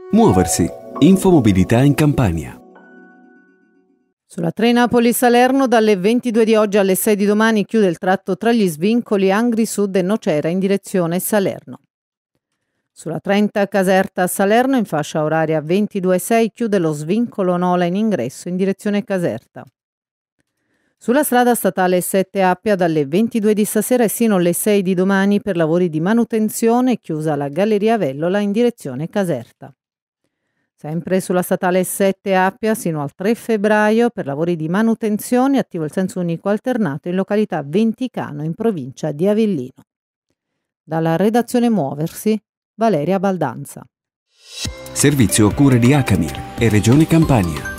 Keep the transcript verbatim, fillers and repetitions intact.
Muoversi. Infomobilità in Campania. Sulla tre Napoli-Salerno dalle ventidue di oggi alle sei di domani chiude il tratto tra gli svincoli Angri Sud e Nocera in direzione Salerno. Sulla trenta Caserta-Salerno in fascia oraria ventidue e sei chiude lo svincolo Nola in ingresso in direzione Caserta. Sulla strada statale sette Appia dalle ventidue di stasera e sino alle sei di domani per lavori di manutenzione chiusa la Galleria Vellola in direzione Caserta. Sempre sulla statale sette Appia sino al tre febbraio per lavori di manutenzione attivo il senso unico alternato in località Venticano in provincia di Avellino. Dalla redazione Muoversi, Valeria Baldanza. Servizio a cura di Acamir e Regione Campania.